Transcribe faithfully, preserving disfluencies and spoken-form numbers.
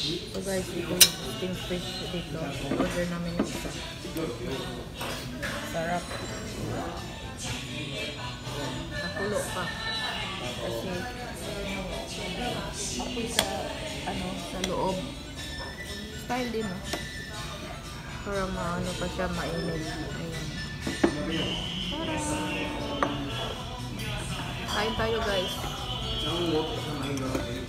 So guys, ito yung steamed fish dito. Order namin yung isa. Sarap. Nakulo pa. Kasi apoy sa ano sa loob. Style din oh. Para maano pa siya mainit. Ayan. Kain tayo guys.